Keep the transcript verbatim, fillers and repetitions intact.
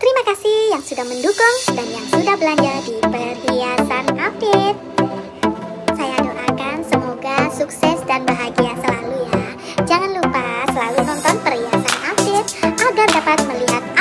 Terima kasih yang sudah mendukung dan yang sudah belanja di Perhiasan Update. Saya doakan semoga sukses dan bahagia selalu ya. Jangan lupa selalu nonton Perhiasan Update agar dapat melihat